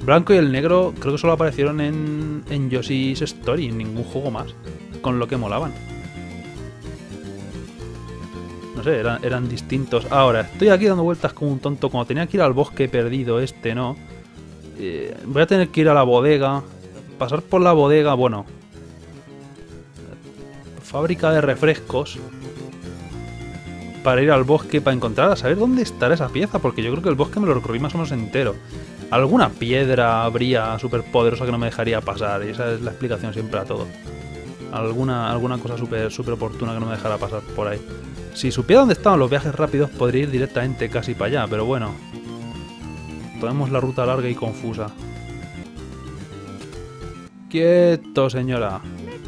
blanco y el negro creo que solo aparecieron en Yoshi's Story, en ningún juego más, con lo que molaban. No sé, eran distintos. Ahora, estoy aquí dando vueltas como un tonto, como tenía que ir al bosque perdido ¿no? Voy a tener que ir a la bodega, pasar por la bodega, bueno, fábrica de refrescos, para ir al bosque, para encontrar, a saber dónde estará esa pieza, porque yo creo que el bosque me lo recorrí más o menos entero. Alguna piedra habría súper poderosa que no me dejaría pasar, y esa es la explicación siempre a todo. Alguna cosa súper oportuna que no me dejara pasar por ahí. Si supiera dónde estaban los viajes rápidos, podría ir directamente casi para allá, pero bueno. Tomemos la ruta larga y confusa. ¡Quieto, señora!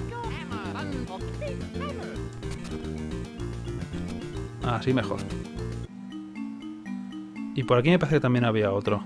Así mejor. Y por aquí me parece que también había otro.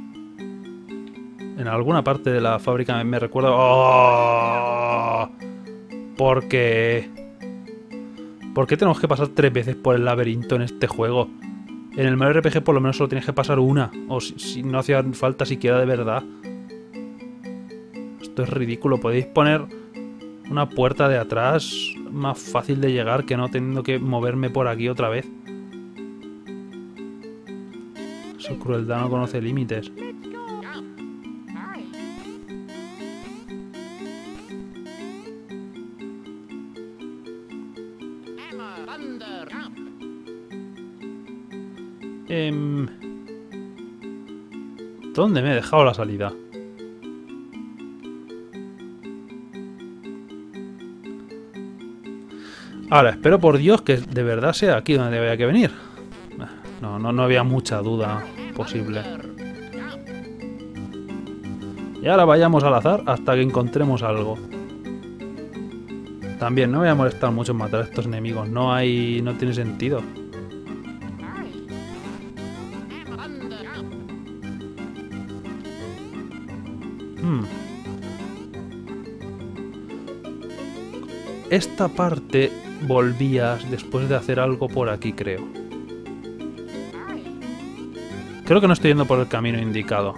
En alguna parte de la fábrica me recuerdo... ¡Oh! ¿Por qué? ¿Por qué tenemos que pasar 3 veces por el laberinto en este juego? En el Mario RPG por lo menos solo tienes que pasar una. O si no hacía falta siquiera de verdad. Esto es ridículo. Podéis poner una puerta de atrás más fácil de llegar que no teniendo que moverme por aquí otra vez. Su crueldad no conoce límites. ¿Dónde me he dejado la salida? Ahora, espero por Dios que de verdad sea aquí donde había que venir. No había mucha duda posible. Y ahora vayamos al azar hasta que encontremos algo. También no me voy a molestar mucho en matar a estos enemigos. No tiene sentido. Esta parte volvías después de hacer algo por aquí, creo. Creo que no estoy yendo por el camino indicado.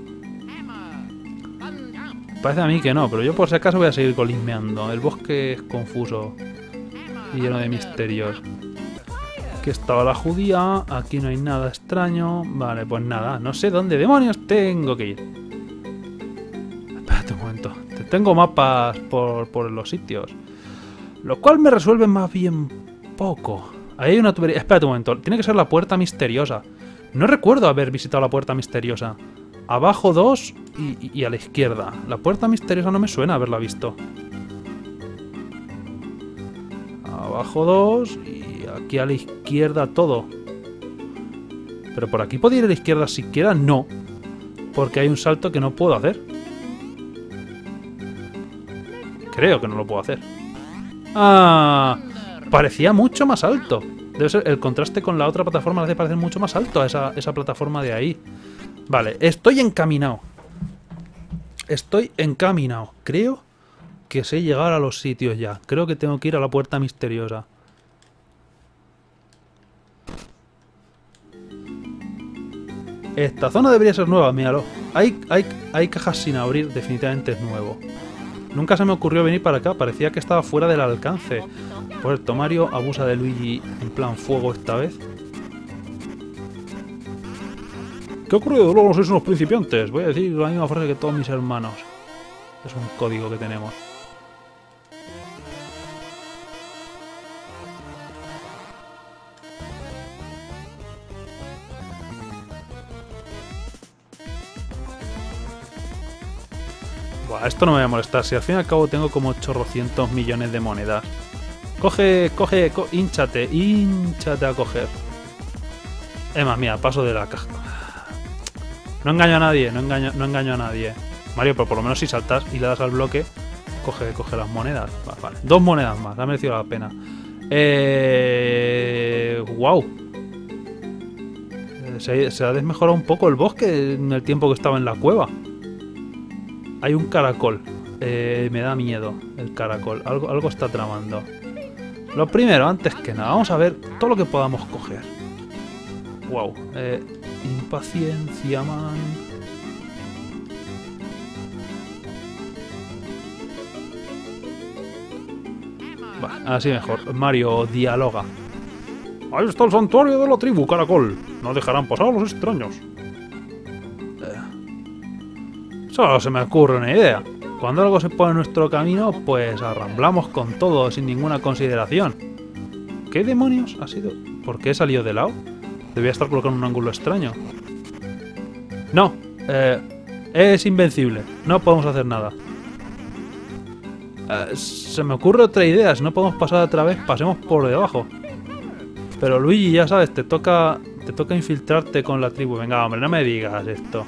Parece a mí que no, pero yo por si acaso voy a seguir colismeando. El bosque es confuso y lleno de misterios. Aquí estaba la judía, aquí no hay nada extraño. Vale, pues nada, no sé dónde demonios tengo que ir. Espérate un momento, tengo mapas por los sitios. Lo cual me resuelve más bien poco. Ahí hay una tubería. Espérate un momento, tiene que ser la puerta misteriosa. No recuerdo haber visitado la puerta misteriosa. Abajo 2 y a la izquierda. La puerta misteriosa no me suena haberla visto. Abajo 2 y aquí a la izquierda todo. Pero por aquí puedo ir a la izquierda siquiera, no. Porque hay un salto que no puedo hacer. Creo que no lo puedo hacer. ¡Ah! Parecía mucho más alto. Debe ser el contraste con la otra plataforma, le hace parecer mucho más alto a esa plataforma de ahí. Vale, estoy encaminado. Estoy encaminado. Creo que sé llegar a los sitios ya. Creo que tengo que ir a la puerta misteriosa. Esta zona debería ser nueva, míralo. Hay cajas sin abrir, definitivamente es nuevo. Nunca se me ocurrió venir para acá, parecía que estaba fuera del alcance. Por cierto, Mario abusa de Luigi en plan fuego esta vez. ¿Qué ha ocurrido? Luego sois unos principiantes. Voy a decir la misma frase que todos mis hermanos. Es un código que tenemos. Buah, esto no me va a molestar. Si al fin y al cabo tengo como 800 millones de monedas. Coge, hínchate a coger. Es más, mira, paso de la caja. No engaño a nadie, no engaño a nadie. Mario, pero por lo menos si saltas y le das al bloque, coge las monedas. Vale. 2 monedas más, ha merecido la pena. Wow. Se ha desmejorado un poco el bosque en el tiempo que estaba en la cueva. Hay un caracol. Me da miedo el caracol. Algo está tramando. Lo primero, antes que nada, vamos a ver todo lo que podamos coger. Wow. Impaciencia, man. Va, así mejor. Mario, dialoga. Ahí está el santuario de la tribu, Caracol. No dejarán pasar a los extraños. Solo se me ocurre una idea. Cuando algo se pone en nuestro camino, pues arramblamos con todo, sin ninguna consideración. ¿Qué demonios ha sido? ¿Por qué he salido de lado? Debía estar colocado en un ángulo extraño. No, es invencible. No podemos hacer nada. Se me ocurre otra idea. Si no podemos pasar otra vez, pasemos por debajo. Pero Luigi, ya sabes, te toca infiltrarte con la tribu. Venga, hombre, no me digas esto.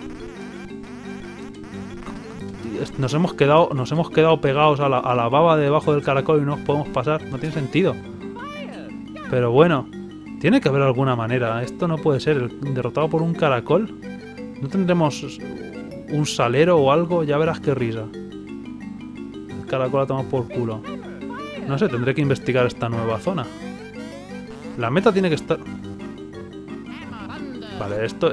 Nos hemos quedado pegados a la baba de debajo del caracol y no nos podemos pasar. No tiene sentido. Pero bueno, tiene que haber alguna manera. Esto no puede ser. Derrotado por un caracol. ¿No tendremos un salero o algo? Ya verás qué risa. El caracol ha tomado por culo. No sé, tendré que investigar esta nueva zona. La meta tiene que estar... Vale, esto...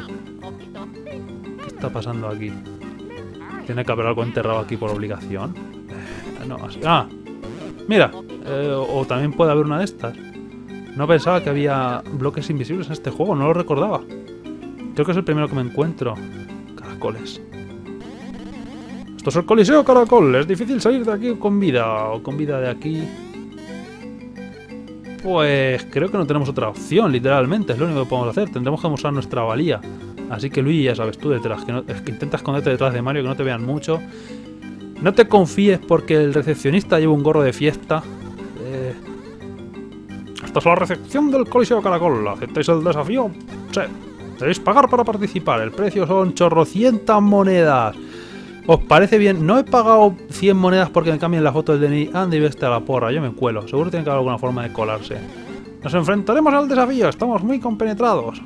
¿Qué está pasando aquí? ¿Tiene que haber algo enterrado aquí por obligación? No, así... ¡Ah! Mira, o también puede haber una de estas. No pensaba que había bloques invisibles en este juego, no lo recordaba. Creo que es el primero que me encuentro. Caracoles. Esto es el Coliseo, Caracol. Es difícil salir de aquí con vida. O con vida de aquí. Pues creo que no tenemos otra opción, literalmente. Es lo único que podemos hacer. Tendremos que mostrar nuestra valía. Así que Luigi, ya sabes, tú detrás. Que intenta esconderte detrás de Mario, que no te vean mucho. No te confíes porque el recepcionista lleva un gorro de fiesta. Esta es la recepción del Coliseo Caracol. ¿Aceptáis el desafío? Sí. Debéis pagar para participar. El precio son chorrocientas monedas. ¿Os parece bien? No he pagado 100 monedas porque me cambien la foto del DNI. Anda y veste a la porra. Yo me cuelo. Seguro tiene que haber alguna forma de colarse. Nos enfrentaremos al desafío. Estamos muy compenetrados.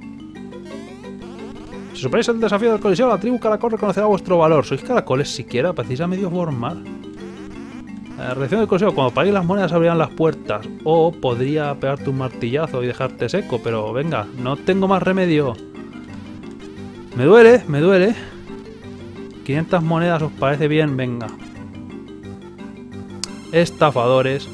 Si superáis el desafío del Coliseo, la tribu Caracol reconocerá vuestro valor. ¿Sois caracoles siquiera? ¿Parecéis a medio formar? La reacción del Coliseo. Cuando paguéis las monedas abrirán las puertas. O podría pegarte un martillazo y dejarte seco. Pero venga, no tengo más remedio. Me duele, me duele. 500 monedas, ¿os parece bien? Venga. Estafadores.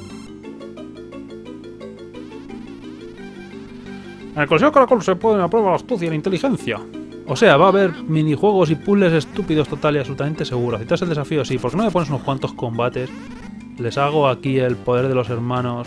En el Coliseo Caracol se ponen a prueba la astucia y la inteligencia. O sea, va a haber minijuegos y puzzles estúpidos total y absolutamente seguro. ¿Aceptas el desafío? Sí. ¿Por qué no me pones unos cuantos combates? Les hago aquí el poder de los hermanos.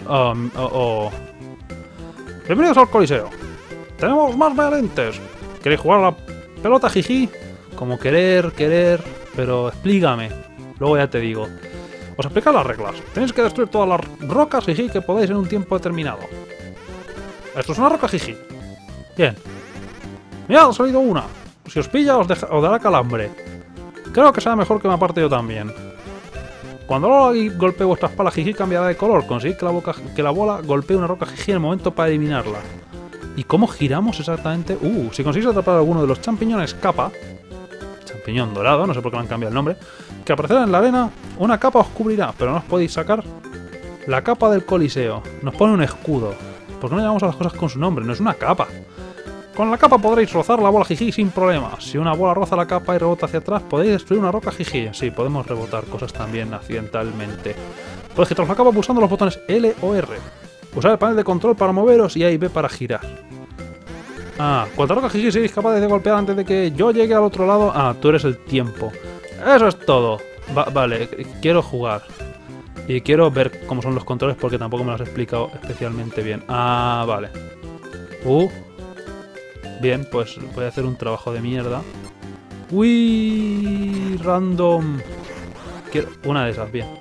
Bienvenidos al Coliseo. Tenemos más valientes. ¿Queréis jugar a la pelota, jiji? Como querer, pero explícame. Luego ya te digo. Os explico las reglas. Tenéis que destruir todas las rocas jiji que podáis en un tiempo determinado. Esto es una roca jiji. Bien. Mirad, ha salido una. Si os pilla os dará calambre. Creo que será mejor que me aparte yo también. Cuando la bola golpee vuestra espalda jiji cambiará de color. Conseguid que la bola golpee una roca jiji en el momento para eliminarla. ¿Y cómo giramos exactamente? Si conseguís atrapar a alguno de los champiñones capa, champiñón dorado, no sé por qué le han cambiado el nombre, que aparecerá en la arena, una capa os cubrirá, pero no os podéis sacar la capa del Coliseo. Nos pone un escudo. ¿Por qué no llamamos a las cosas con su nombre? No es una capa. Con la capa podréis rozar la bola jiji sin problemas. Si una bola roza la capa y rebota hacia atrás, podéis destruir una roca jiji. Sí, podemos rebotar cosas también accidentalmente. Podéis quitar la capa pulsando los botones L o R. Usar el panel de control para moveros y A y B para girar. Cuando roca jiji seréis capaces de golpear antes de que yo llegue al otro lado. Tú eres el tiempo. Eso es todo. Vale, quiero jugar. Y quiero ver cómo son los controles porque tampoco me lo has explicado especialmente bien. Vale. Bien, pues voy a hacer un trabajo de mierda. Uy, random. Quiero una de esas, bien.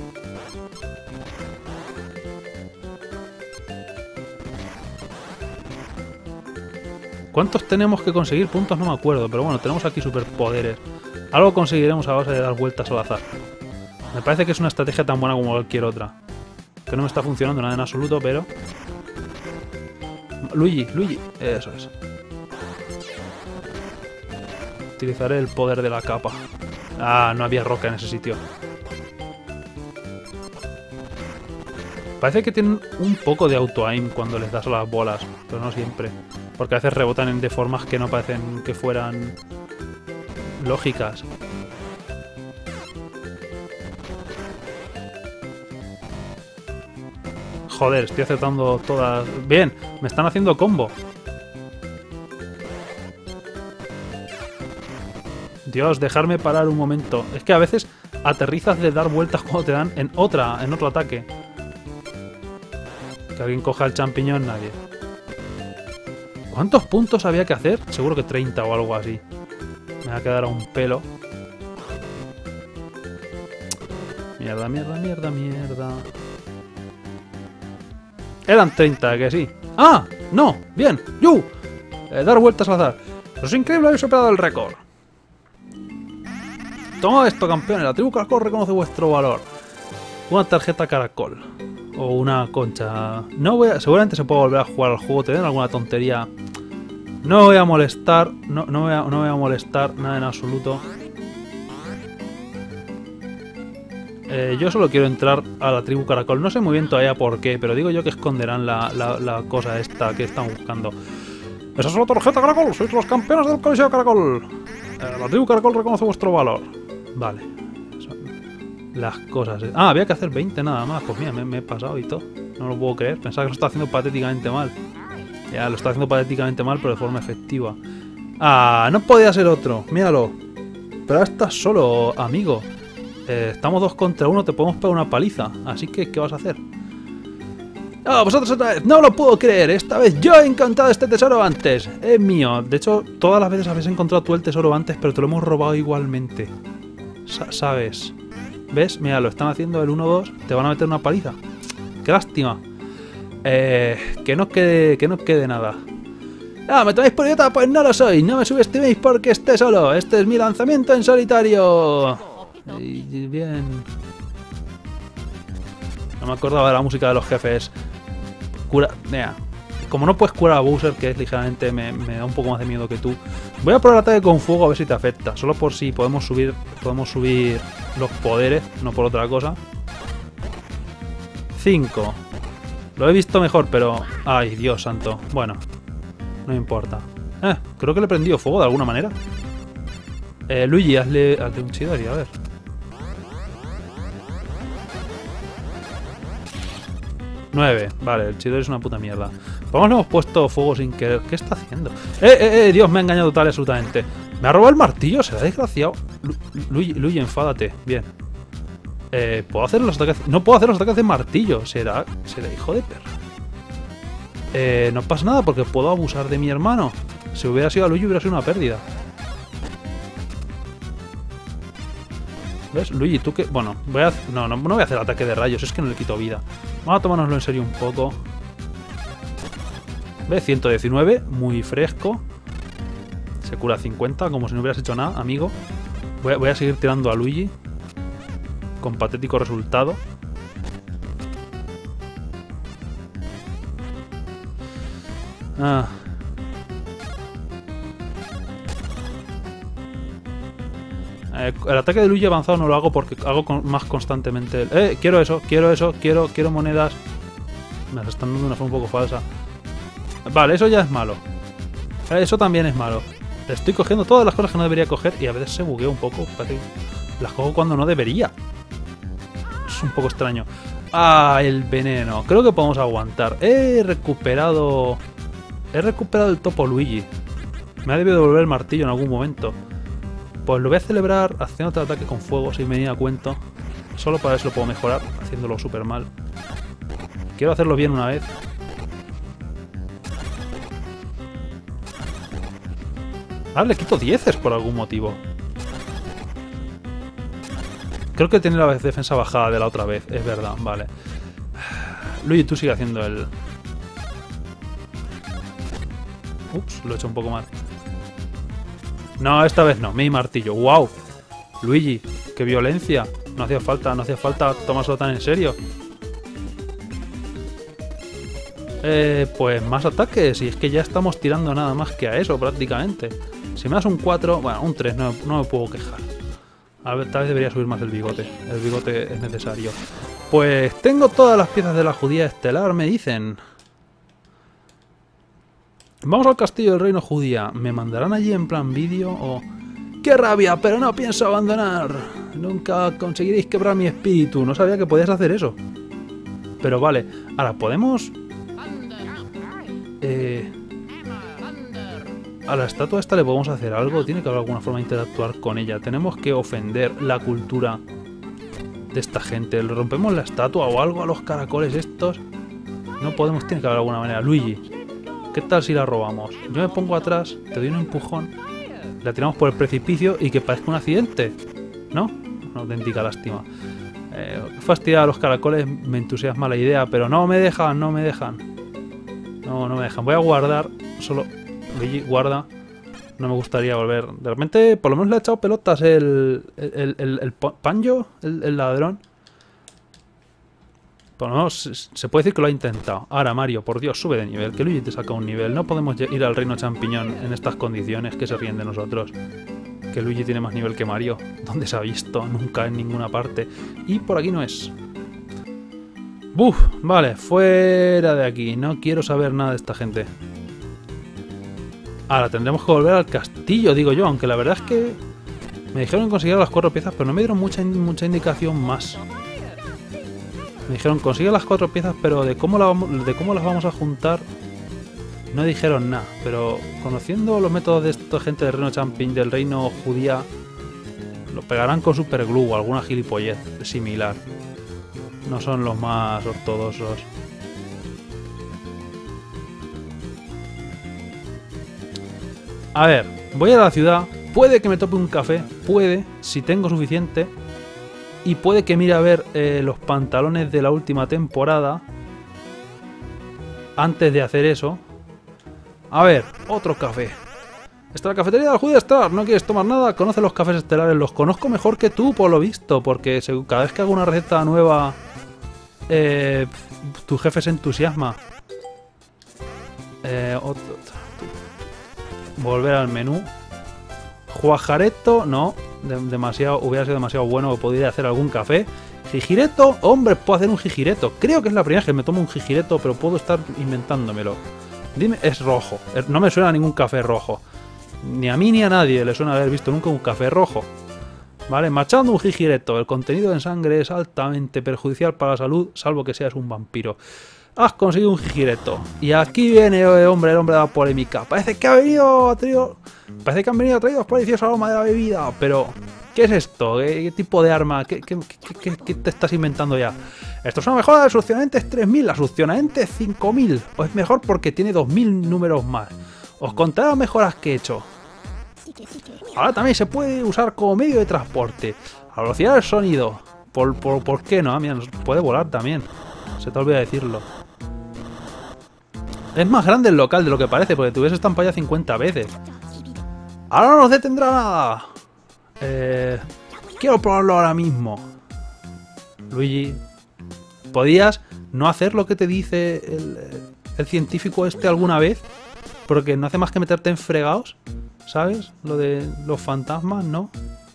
¿Cuántos tenemos que conseguir? Puntos no me acuerdo, pero bueno, tenemos aquí superpoderes. Algo conseguiremos a base de dar vueltas al azar. Me parece que es una estrategia tan buena como cualquier otra. Que no me está funcionando nada en absoluto, pero... Luigi, eso es. Utilizaré el poder de la capa. No había roca en ese sitio. Parece que tienen un poco de auto-aim cuando les das a las bolas, pero no siempre. Porque a veces rebotan de formas que no parecen que fueran lógicas. Joder, estoy acertando todas. Bien, me están haciendo combo. Dios, dejarme parar un momento. Es que a veces aterrizas de dar vueltas cuando te dan en otro ataque. Que alguien coja el champiñón, nadie. ¿Cuántos puntos había que hacer? Seguro que 30 o algo así. Me va a quedar a un pelo. Mierda, mierda, mierda, mierda. Eran 30, que sí. ¡Ah! ¡No! ¡Bien! ¡Yu! Dar vueltas al azar. Eso es increíble, habéis superado el récord. Toma esto, campeones. La tribu Caracol reconoce vuestro valor. Una tarjeta Caracol. O una concha. No voy a... Seguramente se puede volver a jugar al juego. Te den alguna tontería. No voy a molestar. No voy a molestar nada en absoluto. Yo solo quiero entrar a la tribu Caracol. No sé muy bien todavía por qué, pero digo yo que esconderán la cosa esta que están buscando. Esa es la tarjeta Caracol. Sois los campeones del Coliseo Caracol. La tribu Caracol reconoce vuestro valor. Vale. Las cosas. Ah, había que hacer 20 nada más. Pues mira, me he pasado y todo. No lo puedo creer. Pensaba que lo estaba haciendo patéticamente mal. Ya, lo está haciendo patéticamente mal, pero de forma efectiva. Ah, no podía ser otro. Míralo. Pero ahora estás solo, amigo. Estamos 2 contra 1, te podemos pegar una paliza. Así que, ¿qué vas a hacer? ¡Ah, vosotros otra vez! ¡No lo puedo creer! Esta vez yo he encontrado este tesoro antes. Es mío. De hecho, todas las veces habéis encontrado tú el tesoro antes, pero te lo hemos robado igualmente. ¿Sabes? ¿Ves? Mira, lo están haciendo el 1-2. Te van a meter una paliza. ¡Qué lástima! Que no quede nada. ¡Ah, me tomáis por idiota! Pues no lo soy. No me subestiméis porque esté solo. Este es mi lanzamiento en solitario. Y bien. No me acordaba de la música de los jefes. Como no puedes curar a Bowser, que es ligeramente me da un poco más de miedo que tú. Voy a probar el ataque con fuego a ver si te afecta. Solo por si podemos subir los poderes, no por otra cosa. 5. Lo he visto mejor, pero... Ay, Dios santo. Bueno, no importa. Creo que le he prendido fuego de alguna manera. Luigi, hazle un Chidori, a ver. Vale, el Chidori es una puta mierda. Vamos, le hemos puesto fuego sin querer. ¿Qué está haciendo? Dios, me ha engañado total y absolutamente. Me ha robado el martillo, será desgraciado. Luigi, enfádate. Bien. ¿Puedo hacer los ataques? No puedo hacer los ataques de martillo. Será hijo de perra. No pasa nada porque puedo abusar de mi hermano. Si hubiera sido a Luigi hubiera sido una pérdida. ¿Ves? Luigi, tú que... Bueno, no voy a hacer ataque de rayos, es que no le quito vida. Vamos a tomárnoslo en serio un poco. ¿Ves? 119, muy fresco. Se cura 50, como si no hubieras hecho nada, amigo. Voy a seguir tirando a Luigi. Con patético resultado. El ataque de Luigi avanzado no lo hago porque hago más constantemente. Quiero eso, quiero monedas. Me las están dando de una forma un poco falsa. Vale, eso ya es malo. Eso también es malo. Estoy cogiendo todas las cosas que no debería coger y a veces se buguea un poco. Las cojo cuando no debería. Es un poco extraño. Ah, el veneno. Creo que podemos aguantar. He recuperado el topo Luigi. Me ha debido devolver el martillo en algún momento. Pues lo voy a celebrar haciendo otro ataque con fuego sin venir a cuento. Solo para eso lo puedo mejorar, haciéndolo súper mal. Quiero hacerlo bien una vez. Ahora le quito 10 por algún motivo. Creo que tiene la defensa bajada de la otra vez, es verdad, vale. Luigi, tú sigue haciendo el... Ups, lo he hecho un poco mal. No, esta vez no, mi martillo. ¡Wow! Luigi, qué violencia. No hacía falta tomárselo tan en serio. Pues más ataques. Y es que ya estamos tirando nada más que a eso, prácticamente. Si me das un 4, bueno, un 3, no me puedo quejar. A ver, tal vez debería subir más el bigote. El bigote es necesario. Pues tengo todas las piezas de la judía estelar, me dicen. Vamos al castillo del reino judía. ¿Me mandarán allí en plan vídeo o...? ¡Qué rabia! Pero no pienso abandonar. Nunca conseguiréis quebrar mi espíritu. No sabía que podías hacer eso. Pero vale, ahora podemos... a la estatua esta le podemos hacer algo. Tiene que haber alguna forma de interactuar con ella. Tenemos que ofender la cultura de esta gente. ¿Le rompemos la estatua o algo a los caracoles estos? No podemos, tiene que haber alguna manera. Luigi, ¿qué tal si la robamos? Yo me pongo atrás, te doy un empujón, la tiramos por el precipicio y que parezca un accidente, ¿no? Una auténtica lástima. Fastidiar a los caracoles, me entusiasma la idea, pero no me dejan, no me dejan. No me dejan. Voy a guardar, solo... Luigi, guarda. No me gustaría volver. De repente, por lo menos le ha echado pelotas el Panjo, el ladrón. Por lo menos se puede decir que lo ha intentado. Ahora, Mario, por Dios, sube de nivel. Que Luigi te saca un nivel. No podemos ir al reino champiñón en estas condiciones, que se ríen de nosotros. Que Luigi tiene más nivel que Mario. ¿Dónde se ha visto? Nunca en ninguna parte. Y por aquí no es. ¡Buf! Vale, fuera de aquí. No quiero saber nada de esta gente. Ahora tendremos que volver al castillo, digo yo. Aunque la verdad es que me dijeron que conseguir las 4 piezas, pero no me dieron mucha indicación más. Me dijeron consigue las 4 piezas, pero de cómo las vamos a juntar no dijeron nada. Pero conociendo los métodos de esta gente del reino champiñón, del reino judía, lo pegarán con superglue o alguna gilipollez similar. No son los más ortodoxos. A ver, voy a la ciudad. Puede que me tope un café. Puede, si tengo suficiente. Y puede que mire a ver los pantalones de la última temporada. Antes de hacer eso. A ver, otro café. Está la cafetería de la Judía Star. ¿No quieres tomar nada? Conoce los cafés estelares. Los conozco mejor que tú, por lo visto. Porque cada vez que hago una receta nueva, tu jefe se entusiasma. Volver al menú. Juajareto, no. Hubiera sido demasiado bueno. Podría hacer algún café. Jijireto, hombre, puedo hacer un jijireto. Creo que es la primera vez que me tomo un jijireto, pero puedo estar inventándomelo. Dime, es rojo. No me suena a ningún café rojo. Ni a mí ni a nadie le suena haber visto nunca un café rojo. Vale, machando un jijireto. El contenido en sangre es altamente perjudicial para la salud, salvo que seas un vampiro. Has conseguido un jijireto. Y aquí viene el hombre de la polémica. Parece que han venido atraídos por el delicioso aroma de la bebida. Pero, ¿qué es esto? ¿Qué tipo de arma? ¿Qué te estás inventando ya? Esto es una mejora del succionantes 3000, la succionantes 5000. O es mejor porque tiene 2000 números más. Os contaré las mejoras que he hecho. Ahora también se puede usar como medio de transporte. A velocidad del sonido. ¿Por qué no? Mira, puede volar también. Se te olvida decirlo. Es más grande el local de lo que parece, porque te hubieses estampado ya 50 veces. Ahora no nos detendrá nada. Quiero probarlo ahora mismo. Luigi, ¿podías no hacer lo que te dice el científico este alguna vez? Porque no hace más que meterte en fregados, ¿sabes? Lo de los fantasmas, ¿no?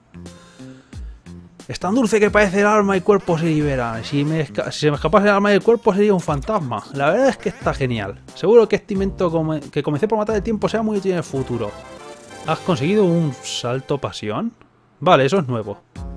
Es tan dulce que parece el alma y el cuerpo se liberan. Si se me escapase el alma y el cuerpo sería un fantasma. La verdad es que está genial. Seguro que este invento que comencé por matar el tiempo sea muy útil en el futuro. ¿Has conseguido un salto pasión? Vale, eso es nuevo.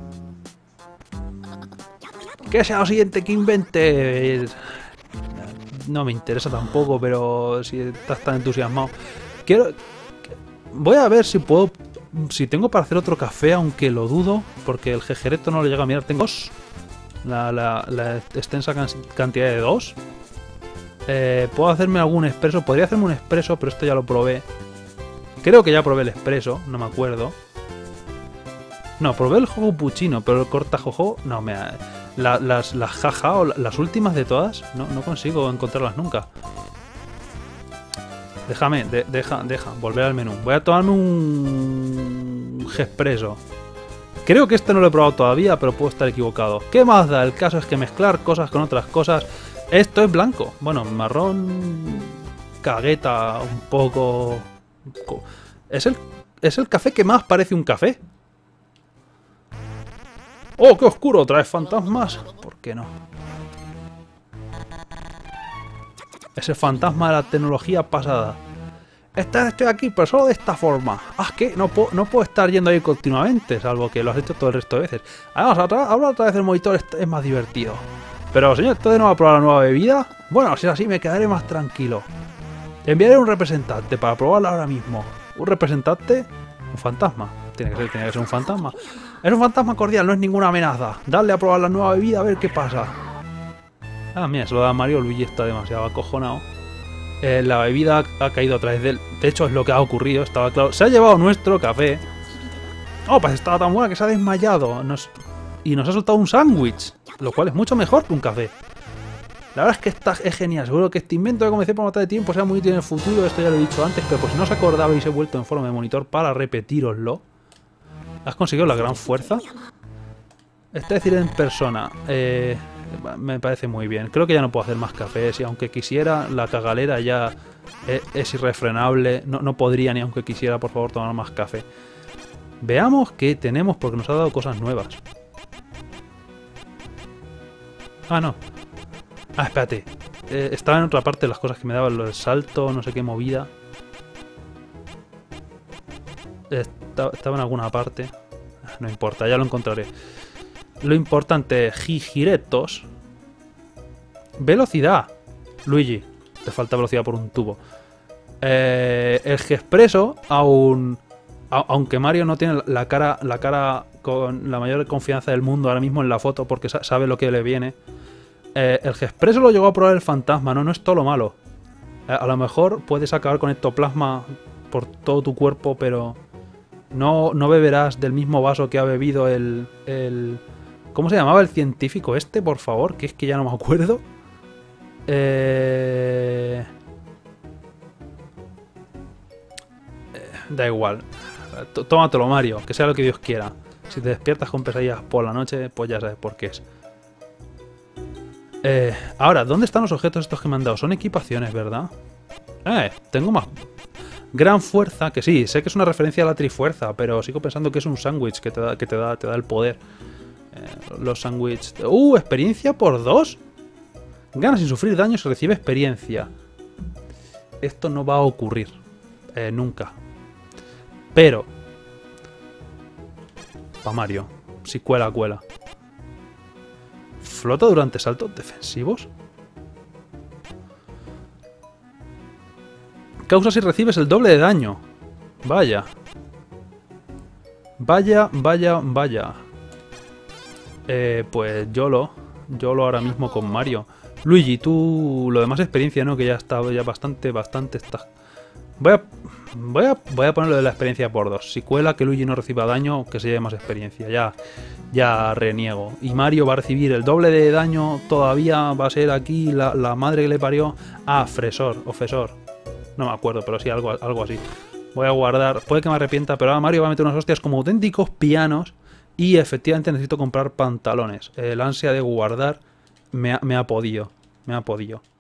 ¿Qué sea lo siguiente que invente? No me interesa tampoco, pero si estás tan entusiasmado. Voy a ver si puedo... Si tengo para hacer otro café, aunque lo dudo, porque el jejereto no le llega a mirar. Tengo 2. La extensa cantidad de 2. Puedo hacerme algún expreso. Podría hacerme un expreso, pero esto ya lo probé. Creo que ya probé el expreso, no me acuerdo. No, probé el jojo puccino, pero el cortajojo... No, las jaja o las últimas de todas, no consigo encontrarlas nunca. Déjame, volver al menú. Voy a tomarme un Gespresso. Creo que este no lo he probado todavía, pero puedo estar equivocado. ¿Qué más da? El caso es que mezclar cosas con otras cosas. Esto es blanco. Bueno, marrón... Cagueta, un poco... Es el café que más parece un café. ¡Oh, qué oscuro! ¿Traes fantasmas? ¿Por qué no? Ese fantasma de la tecnología pasada. Estoy aquí, pero solo de esta forma. Ah, ¿qué? No puedo estar yendo ahí continuamente, salvo que lo has hecho todo el resto de veces. Además, hablar otra vez del monitor es más divertido. Pero, señor, ¿usted no va a probar la nueva bebida? Bueno, si es así, me quedaré más tranquilo. Enviaré un representante para probarla ahora mismo. ¿Un representante? Un fantasma. Tiene que ser un fantasma. Es un fantasma cordial, no es ninguna amenaza. Dale a probar la nueva bebida a ver qué pasa. Ah, mira, se lo da a Mario. Luigi está demasiado acojonado. La bebida ha caído a través de él. De hecho, es lo que ha ocurrido, estaba claro. Se ha llevado nuestro café. Oh, pues estaba tan buena que se ha desmayado. Y nos ha soltado un sándwich. Lo cual es mucho mejor que un café. La verdad es que es genial. Seguro que este invento que comencé por matar de tiempo sea muy útil en el futuro. Esto ya lo he dicho antes, pero por si no os acordabais, he vuelto en forma de monitor para repetíroslo. ¿Has conseguido la gran fuerza? Este decir en persona. Me parece muy bien. Creo que ya no puedo hacer más cafés. Y aunque quisiera, la cagalera ya es irrefrenable. No podría ni aunque quisiera, por favor, tomar más café. Veamos qué tenemos porque nos ha dado cosas nuevas. Ah, no. Ah, espérate. Estaba en otra parte las cosas que me daban, lo del salto, no sé qué movida. Estaba en alguna parte. No importa, ya lo encontraré. Lo importante, giretos. Velocidad. Luigi, te falta velocidad por un tubo. El G-Expreso, aunque Mario no tiene la cara con la mayor confianza del mundo ahora mismo en la foto porque sabe lo que le viene. El G-Expreso lo llegó a probar el fantasma, no es todo lo malo. A lo mejor puedes acabar con ectoplasma por todo tu cuerpo, pero no beberás del mismo vaso que ha bebido el... ¿Cómo se llamaba el científico este, por favor? Que es que ya no me acuerdo. Da igual. Tómatelo, Mario, que sea lo que Dios quiera. Si te despiertas con pesadillas por la noche, pues ya sabes por qué es. Ahora, ¿dónde están los objetos estos que me han dado? Son equipaciones, ¿verdad? Tengo más. Gran fuerza, que sí, sé que es una referencia a la trifuerza, pero sigo pensando que es un sándwich que te da el poder. Los sándwiches... experiencia por 2. Gana sin sufrir daño, se recibe experiencia. Esto no va a ocurrir. Nunca. Pero... para Mario. Si cuela, cuela. Flota durante saltos defensivos. Causa si recibes el doble de daño. Vaya. Vaya. Pues YOLO ahora mismo con Mario. Luigi, tú lo demás experiencia, ¿no? Que ya está ya bastante está. Voy a ponerlo de la experiencia por 2. Si cuela que Luigi no reciba daño, que se lleve más experiencia. Ya reniego. Y Mario va a recibir el doble de daño. Todavía va a ser aquí la madre que le parió. Fresor o Fesor. No me acuerdo, pero sí, algo así. Voy a guardar. Puede que me arrepienta, pero ahora Mario va a meter unas hostias como auténticos pianos. Y efectivamente necesito comprar pantalones. El ansia de guardar me ha podido.